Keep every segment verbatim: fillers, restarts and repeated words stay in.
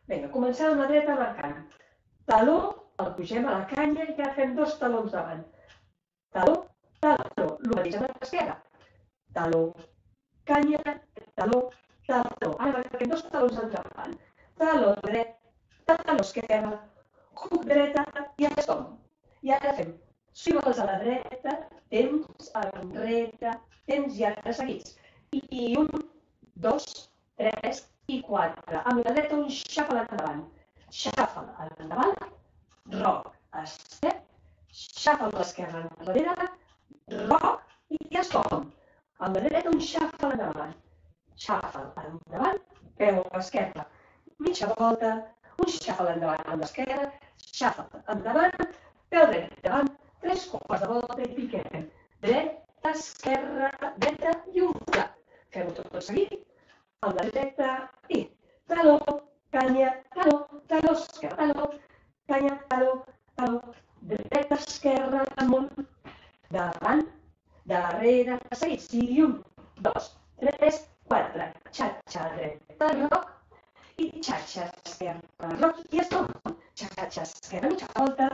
Vinga, comencem amb la dreta marcant. Taló, el pugem a la canya i ja fem dos talons davant. Taló, taló, el mateix amb l'esquerra. Taló, canya, taló, taló. Ara fem dos talons endavant. Taló dret, taló esquerra, hook dreta i ja som. I ara fem si vols a la dreta, temps, enrere, temps i ara seguits. I un, dos, tres i quatre. Amb la dreta un xafal endavant. Xafal endavant, roc, estret, xafal a l'esquerra enrere, roc i ja som. Amb la dreta un xafal endavant. Xafal endavant, peu a l'esquerra. Mitja volta, un xafal endavant amb l'esquerra, xafal endavant, peu dret endavant, tres quarts de volta i piquem. Dreta, esquerra, dreta i un flat. Fem-ho tot seguit. Amb la dreta i taló, canya, taló, taló, esquerra, taló, canya, taló, taló, dreta, esquerra, amunt, davant, darrere, seguits. I un, dos, tres, quatre. Xatxa, dreta, roc, i xatxa, esquerra, roc, i ja som. Xatxa, esquerra, mitja volta,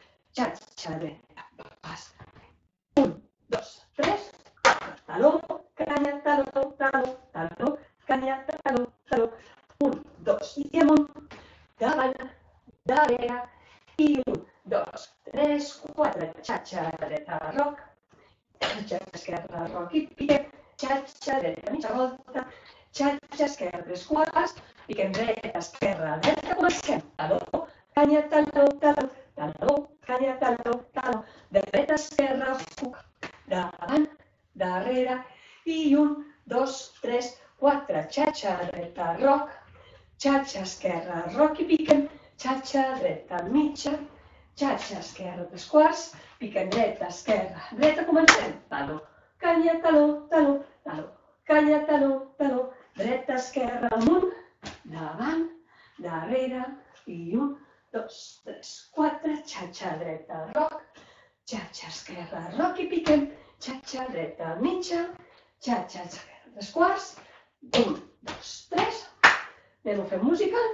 xatxa, dreta, pas. Un, dos, tres, quatre. Taló, canya, taló, taló, taló, canya, taló, taló. Un, dos, i amunt, davant, darrere, i un, dos, tres, quatre. Xatxa, dreta, roc, xatxa, esquerra, roc, i piquem. Xatxa, dreta, mitja volta, xatxa, esquerra, tres quarts, piquem dreta, esquerra, dreta, comencem. Taló, canya, taló, taló, taló, canya, taló, taló, dreta, esquerra, hook, davant, darrere, i un, dos, tres, quatre. Xatxa, dreta, roc, xatxa, esquerra, roc, i piquem. Xatxa, dreta, mitja, xatxa, esquerra, tres quarts, piquem dreta, esquerra, dreta, comencem. Taló, canya, taló, taló, taló, canya, taló, taló, dreta, esquerra, amunt, davant, darrere, i un, dos, tres, quatre, xatxa, dreta, roc, xatxa, esquerra, roc, i piquem. Xatxa, dreta, mitja, xatxa, esquerra, tres quarts, un, dos, tres. Anem a fer música.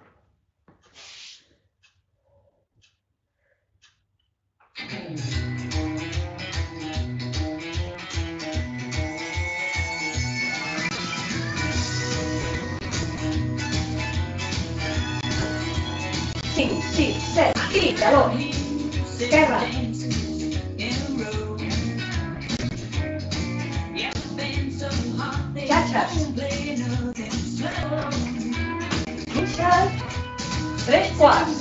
Cinc, sis, set, i taló, esquerra. Xatxes. Mitja, tres quarts.